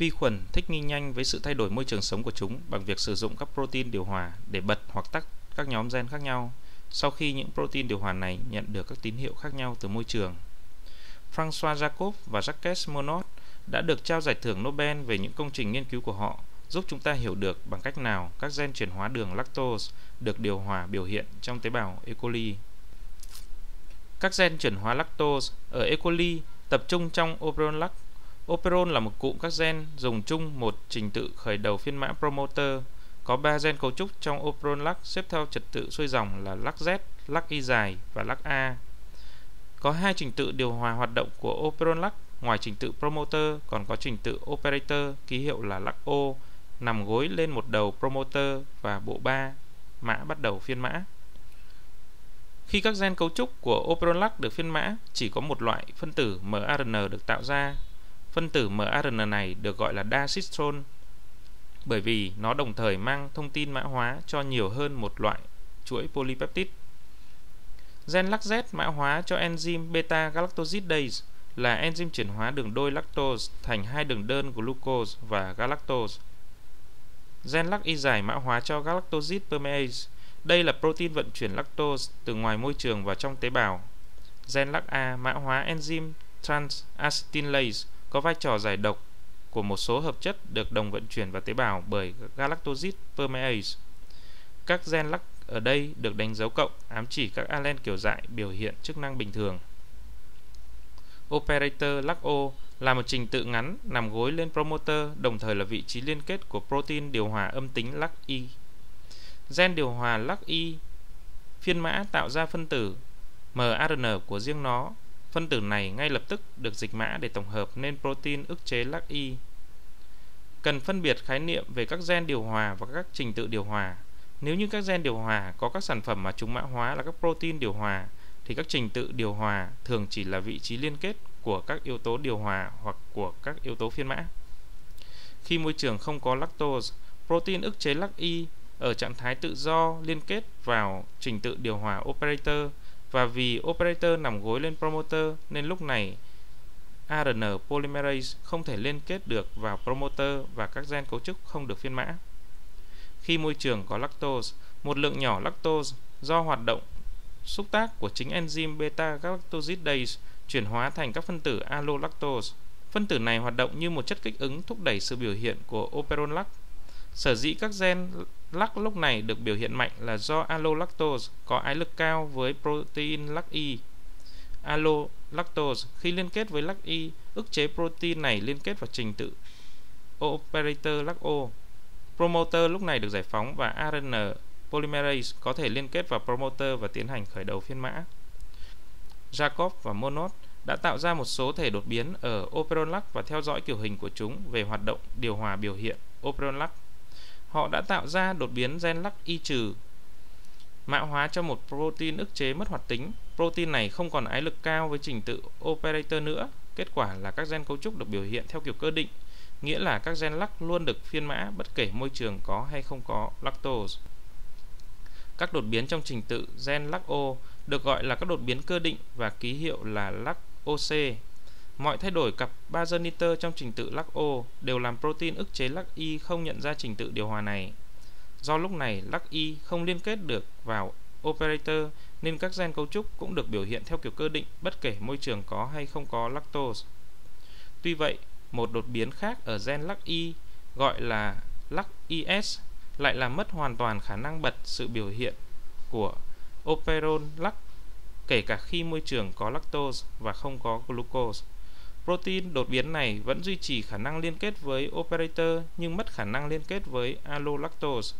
Vi khuẩn thích nghi nhanh với sự thay đổi môi trường sống của chúng bằng việc sử dụng các protein điều hòa để bật hoặc tắt các nhóm gen khác nhau sau khi những protein điều hòa này nhận được các tín hiệu khác nhau từ môi trường. François Jacob và Jacques Monod đã được trao giải thưởng Nobel về những công trình nghiên cứu của họ giúp chúng ta hiểu được bằng cách nào các gen chuyển hóa đường lactose được điều hòa biểu hiện trong tế bào E. coli. Các gen chuyển hóa lactose ở E. coli tập trung trong operon-lac. Operon là một cụm các gen dùng chung một trình tự khởi đầu phiên mã promoter. Có 3 gen cấu trúc trong operon-lac xếp theo trật tự xuôi dòng là LAC-Z, LAC-Y dài và LAC-A. Có 2 trình tự điều hòa hoạt động của operon-lac. Ngoài trình tự promoter còn có trình tự operator ký hiệu là LAC-O nằm gối lên một đầu promoter và bộ 3 mã bắt đầu phiên mã. Khi các gen cấu trúc của operon-lac được phiên mã, chỉ có một loại phân tử mRNA được tạo ra. Phân tử mRNA này được gọi là đa-cistrol bởi vì nó đồng thời mang thông tin mã hóa cho nhiều hơn một loại chuỗi polypeptide. Gen LAC-Z mã hóa cho enzyme beta-galactosidase là enzyme chuyển hóa đường đôi lactose thành 2 đường đơn glucose và galactose. Gen LAC-Y dài mã hóa cho galactoside permease. Đây là protein vận chuyển lactose từ ngoài môi trường vào trong tế bào. Gen LAC-A mã hóa enzyme trans-acetylase có vai trò giải độc của một số hợp chất được đồng vận chuyển vào tế bào bởi galactoside permease. Các gen LAC ở đây được đánh dấu cộng ám chỉ các alen kiểu dại biểu hiện chức năng bình thường. Operator LAC-O là một trình tự ngắn nằm gối lên promoter, đồng thời là vị trí liên kết của protein điều hòa âm tính LAC-Y. Gen điều hòa LAC-Y phiên mã tạo ra phân tử mRNA của riêng nó. Phân tử này ngay lập tức được dịch mã để tổng hợp nên protein ức chế LAC-Y. Cần phân biệt khái niệm về các gen điều hòa và các trình tự điều hòa. Nếu như các gen điều hòa có các sản phẩm mà chúng mã hóa là các protein điều hòa, thì các trình tự điều hòa thường chỉ là vị trí liên kết của các yếu tố điều hòa hoặc của các yếu tố phiên mã. Khi môi trường không có lactose, protein ức chế LAC-Y ở trạng thái tự do liên kết vào trình tự điều hòa operator, và vì operator nằm gối lên promoter nên lúc này RNA polymerase không thể liên kết được vào promoter và các gen cấu trúc không được phiên mã. Khi môi trường có lactose, một lượng nhỏ lactose do hoạt động xúc tác của chính enzyme beta-galactosidase chuyển hóa thành các phân tử allolactose. Phân tử này hoạt động như một chất kích ứng thúc đẩy sự biểu hiện của operon-lac. Sở dĩ các gen LAC lúc này được biểu hiện mạnh là do allolactose có ái lực cao với protein LAC-Y. Allolactose khi liên kết với LAC-Y ức chế protein này liên kết vào trình tự operator LAC-O. Promoter lúc này được giải phóng và RNA polymerase có thể liên kết vào promoter và tiến hành khởi đầu phiên mã. Jacob và Monod đã tạo ra một số thể đột biến ở operon-lac và theo dõi kiểu hình của chúng về hoạt động điều hòa biểu hiện operon-lac. Họ đã tạo ra đột biến gen LAC-Y-, mã hóa cho một protein ức chế mất hoạt tính. Protein này không còn ái lực cao với trình tự operator nữa. Kết quả là các gen cấu trúc được biểu hiện theo kiểu cơ định, nghĩa là các gen LAC luôn được phiên mã bất kể môi trường có hay không có lactose. Các đột biến trong trình tự gen LAC-O được gọi là các đột biến cơ định và ký hiệu là LAC-OC. Mọi thay đổi cặp bazơ nitơ trong trình tự LAC-O đều làm protein ức chế LAC-Y không nhận ra trình tự điều hòa này. Do lúc này LAC-Y không liên kết được vào operator nên các gen cấu trúc cũng được biểu hiện theo kiểu cơ định bất kể môi trường có hay không có lactose. Tuy vậy, một đột biến khác ở gen LAC-Y gọi là LAC-IS lại làm mất hoàn toàn khả năng bật sự biểu hiện của operon-lac kể cả khi môi trường có lactose và không có glucose. Protein đột biến này vẫn duy trì khả năng liên kết với operator nhưng mất khả năng liên kết với allolactose.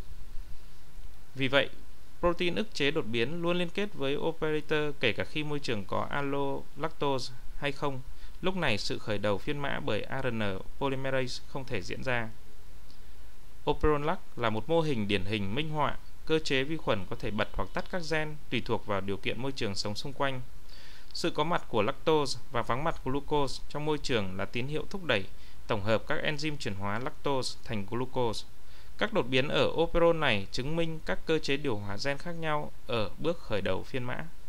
Vì vậy, protein ức chế đột biến luôn liên kết với operator kể cả khi môi trường có allolactose hay không. Lúc này sự khởi đầu phiên mã bởi RNA polymerase không thể diễn ra. Operon-lac là một mô hình điển hình minh họa cơ chế vi khuẩn có thể bật hoặc tắt các gen tùy thuộc vào điều kiện môi trường sống xung quanh. Sự có mặt của lactose và vắng mặt glucose trong môi trường là tín hiệu thúc đẩy tổng hợp các enzyme chuyển hóa lactose thành glucose. Các đột biến ở operon này chứng minh các cơ chế điều hòa gen khác nhau ở bước khởi đầu phiên mã.